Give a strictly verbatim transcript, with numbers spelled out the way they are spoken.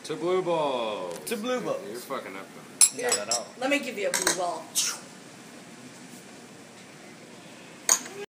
To blue ball. To blue balls. You're fucking up. Not at all. Let me give you a blue ball.